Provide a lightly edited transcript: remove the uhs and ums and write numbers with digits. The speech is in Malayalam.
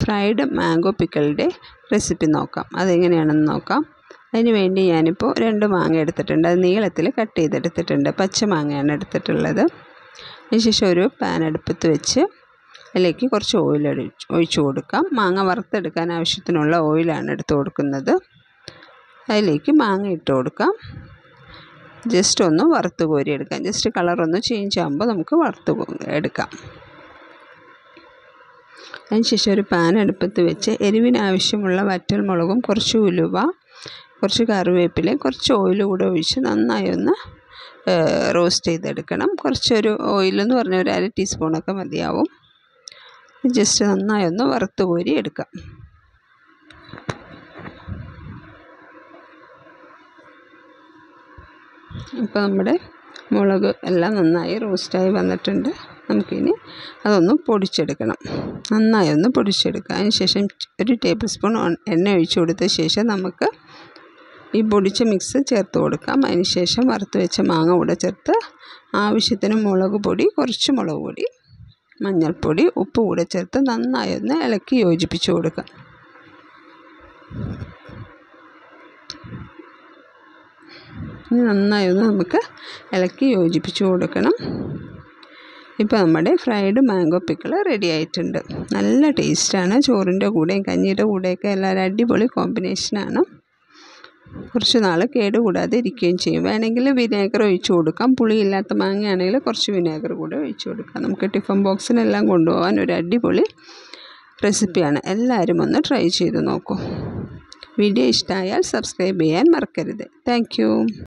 ഫ്രൈഡ് മാംഗോ പിക്കിളിൻ്റെ റെസിപ്പി നോക്കാം. അതെങ്ങനെയാണെന്ന് നോക്കാം. അതിന് വേണ്ടി ഞാനിപ്പോൾ 2 മാങ്ങ എടുത്തിട്ടുണ്ട്. അത് നീളത്തിൽ കട്ട് ചെയ്തെടുത്തിട്ടുണ്ട്. പച്ച മാങ്ങയാണ് എടുത്തിട്ടുള്ളത്. അതിനുശേഷം ഒരു പാൻ അടുപ്പത്ത് വെച്ച് അതിലേക്ക് കുറച്ച് ഓയിൽ ഒഴിച്ചു കൊടുക്കാം. മാങ്ങ വറുത്തെടുക്കാൻ ആവശ്യത്തിനുള്ള ഓയിലാണ് എടുത്ത് കൊടുക്കുന്നത്. അതിലേക്ക് മാങ്ങ ഇട്ട് കൊടുക്കാം. ജസ്റ്റ് ഒന്ന് വറുത്ത് കോരിയെടുക്കാം. ജസ്റ്റ് കളറൊന്ന് ചേഞ്ച് ആകുമ്പോൾ നമുക്ക് വറുത്ത് എടുക്കാം. അതിനുശേഷം ഒരു പാൻ അടുപ്പത്ത് വെച്ച് എരിവിന് ആവശ്യമുള്ള വറ്റൽമുളകും കുറച്ച് ഉലുവ, കുറച്ച് കറിവേപ്പിലയും കുറച്ച് ഓയിൽ കൂടെ ഒഴിച്ച് നന്നായി ഒന്ന് റോസ്റ്റ് ചെയ്തെടുക്കണം. കുറച്ചൊരു ഓയിലെന്ന് പറഞ്ഞാൽ ഒരു 1/2 ടീസ്പൂണൊക്കെ മതിയാവും. ജസ്റ്റ് നന്നായി ഒന്ന് വറുത്ത് കോരി എടുക്കാം. ഇപ്പോൾ നമ്മുടെ മുളക് എല്ലാം നന്നായി റോസ്റ്റായി വന്നിട്ടുണ്ട്. നമുക്കിനി അതൊന്ന് പൊടിച്ചെടുക്കണം. നന്നായി ഒന്ന് പൊടിച്ചെടുക്കുക. അതിന് ശേഷം ഒരു ടേബിൾ സ്പൂൺ എണ്ണ ഒഴിച്ചു കൊടുത്ത ശേഷം നമുക്ക് ഈ പൊടിച്ച മിക്സ് ചേർത്ത് കൊടുക്കാം. അതിന് ശേഷം വറുത്ത് വെച്ച മാങ്ങ കൂടെ ചേർത്ത് ആവശ്യത്തിന് മുളക് പൊടി, കുറച്ച് മുളക് പൊടി, മഞ്ഞൾപ്പൊടി, ഉപ്പ് കൂടെ ചേർത്ത് നന്നായി ഒന്ന് ഇളക്കി യോജിപ്പിച്ച് കൊടുക്കാം. ഇനി നന്നായി ഒന്ന് നമുക്ക് ഇളക്കി യോജിപ്പിച്ച് കൊടുക്കണം. ഇപ്പോൾ നമ്മുടെ ഫ്രൈഡ് മാംഗോ പിക്കിൾ റെഡി ആയിട്ടുണ്ട്. നല്ല ടേസ്റ്റാണ്. ചോറിൻ്റെ കൂടെയും കഞ്ഞിയുടെ കൂടെയൊക്കെ എല്ലാവരും അടിപൊളി കോമ്പിനേഷനാണ്. കുറച്ച് നാൾ കേടുകൂടാതെ ഇരിക്കുകയും ചെയ്യും. വേണമെങ്കിൽ വിനേഗർ ഒഴിച്ച് കൊടുക്കാം. പുളിയില്ലാത്ത മാങ്ങയാണെങ്കിൽ കുറച്ച് വിനേഗർ കൂടെ ഒഴിച്ച് കൊടുക്കാം. നമുക്ക് ടിഫിൻ ബോക്സിനെല്ലാം കൊണ്ടുപോകാൻ ഒരു അടിപൊളി റെസിപ്പിയാണ്. എല്ലാവരും ഒന്ന് ട്രൈ ചെയ്ത് നോക്കൂ. വീഡിയോ ഇഷ്ടമായാൽ സബ്സ്ക്രൈബ് ചെയ്യാൻ മറക്കരുത്. Thank U.